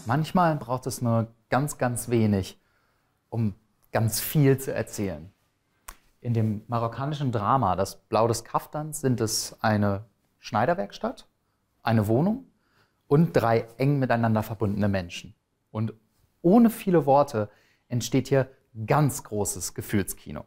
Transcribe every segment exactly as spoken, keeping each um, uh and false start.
Manchmal braucht es nur ganz, ganz wenig, um ganz viel zu erzählen. In dem marokkanischen Drama Das Blau des Kaftans sind es eine Schneiderwerkstatt, eine Wohnung und drei eng miteinander verbundene Menschen. Und ohne viele Worte entsteht hier ganz großes Gefühlskino.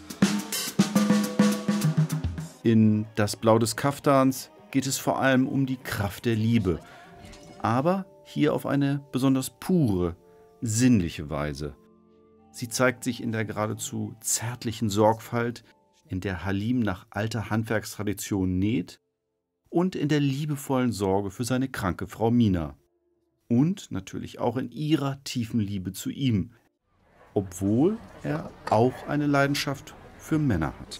In Das Blau des Kaftans geht es vor allem um die Kraft der Liebe, aber hier auf eine besonders pure, sinnliche Weise. Sie zeigt sich in der geradezu zärtlichen Sorgfalt, in der Halim nach alter Handwerkstradition näht, und in der liebevollen Sorge für seine kranke Frau Mina. Und natürlich auch in ihrer tiefen Liebe zu ihm, obwohl er auch eine Leidenschaft für Männer hat.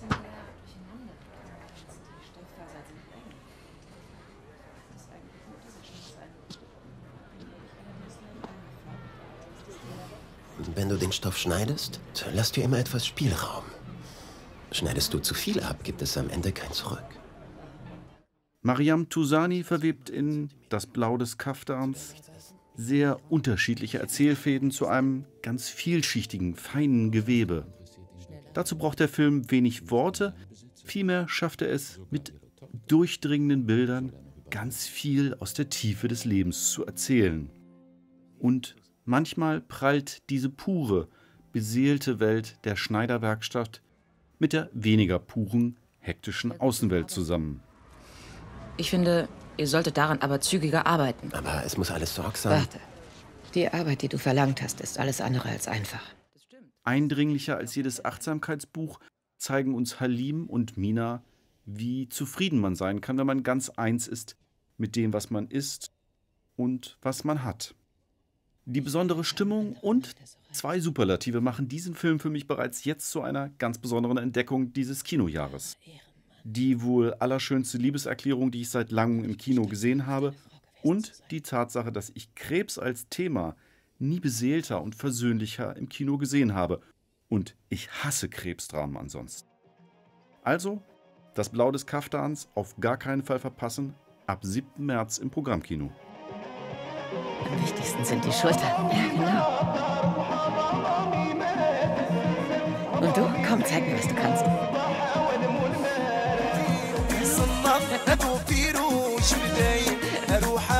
Wenn du den Stoff schneidest, lass dir immer etwas Spielraum. Schneidest du zu viel ab, gibt es am Ende kein Zurück. Mariam Touzani verwebt in Das Blau des Kaftans sehr unterschiedliche Erzählfäden zu einem ganz vielschichtigen, feinen Gewebe. Dazu braucht der Film wenig Worte, vielmehr schafft er es, mit durchdringenden Bildern ganz viel aus der Tiefe des Lebens zu erzählen. Und manchmal prallt diese pure, beseelte Welt der Schneiderwerkstatt mit der weniger puren, hektischen Außenwelt zusammen. Ich finde, ihr solltet daran aber zügiger arbeiten. Aber es muss alles sorgsam... Warte. Die Arbeit, die du verlangt hast, ist alles andere als einfach. Eindringlicher als jedes Achtsamkeitsbuch zeigen uns Halim und Mina, wie zufrieden man sein kann, wenn man ganz eins ist mit dem, was man ist und was man hat. Die besondere Stimmung und zwei Superlative machen diesen Film für mich bereits jetzt zu einer ganz besonderen Entdeckung dieses Kinojahres. Die wohl allerschönste Liebeserklärung, die ich seit langem im Kino gesehen habe, und die Tatsache, dass ich Krebs als Thema nie beseelter und versöhnlicher im Kino gesehen habe. Und ich hasse Krebsdramen ansonsten. Also, Das Blau des Kaftans auf gar keinen Fall verpassen, ab siebten März im Programmkino. Am wichtigsten sind die Schultern. Ja, genau. Und du? Komm, zeig mir, was du kannst. صنف ندو فيروش بداي اروح